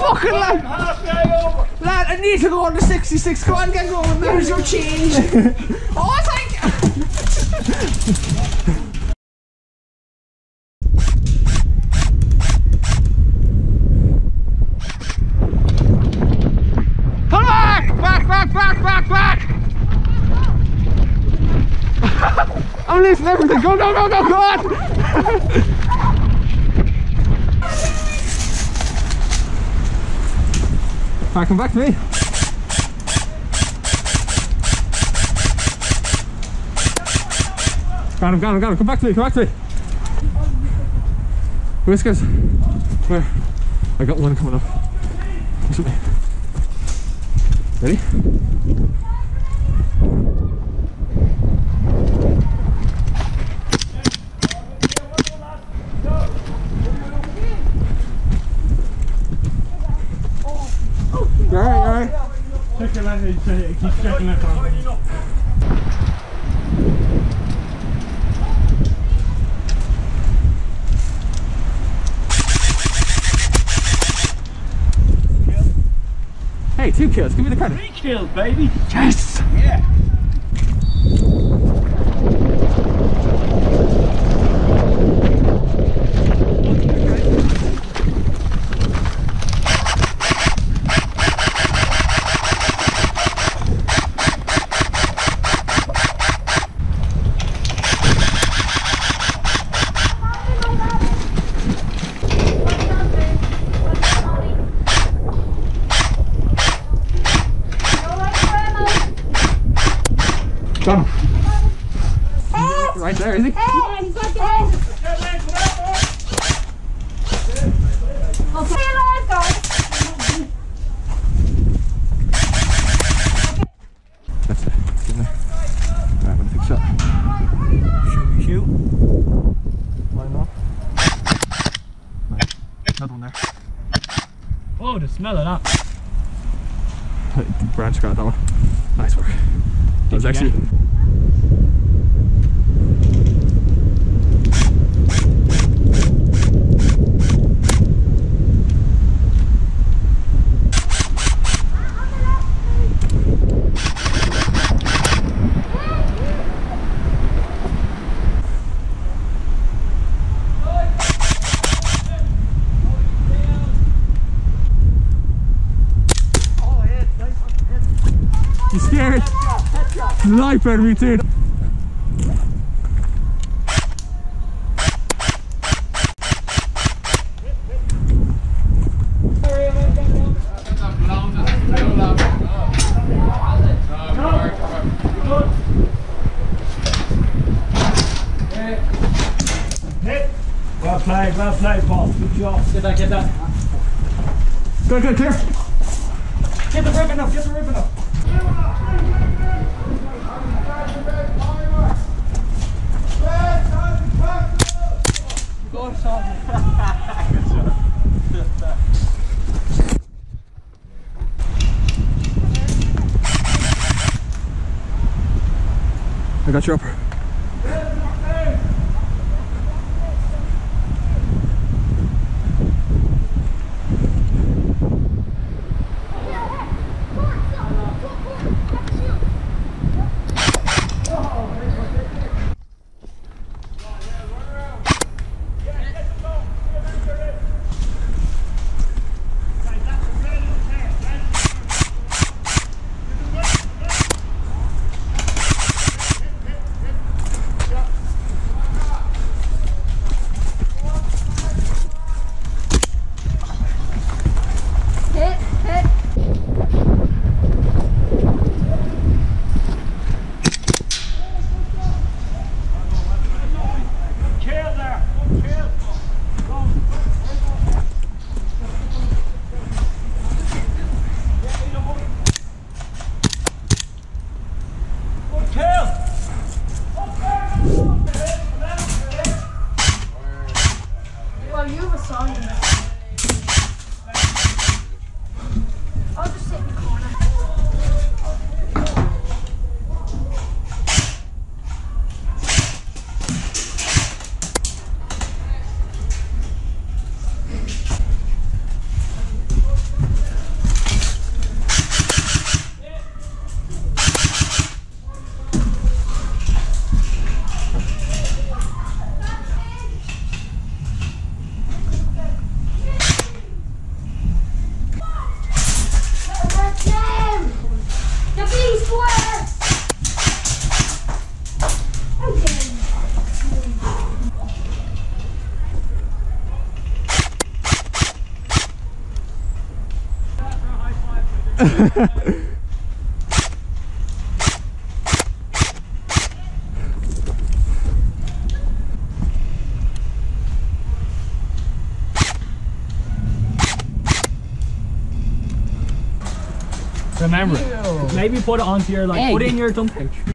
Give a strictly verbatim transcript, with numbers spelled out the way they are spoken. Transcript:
fucking lad! Lad, I need to go on the sixty-six. Go on, get going. There's your change. Oh, thank you! Come back! Back, back, back, back, back! I'm losing everything. Go, go, go, go, go on! Alright, come back to me. Got him, got him, got him. Come back to me, come back to me. Whiskers. Where? I got one coming up. Watch me. Ready? You alright, you alright? Check your lens, keep checking that on. Hey, two kills, give me the credit. Three kills, baby! Yes! Yeah! Got him. Right there, is he? That's it. Get in there. Alright, I'm gonna take a shot. Shoot, shoot. Line up. Nice. Another one there. Oh, the smell of that. The branch got that one. Nice work. That was actually. You scared? Life out of me too. Well played, well played, Paul. Good job. Get that, get that. Good, good, clear. Get the ribbon up, get the ribbon up. I got your upper. Remember it. Maybe put it onto your, like, Egg. put it in your thumb pouch.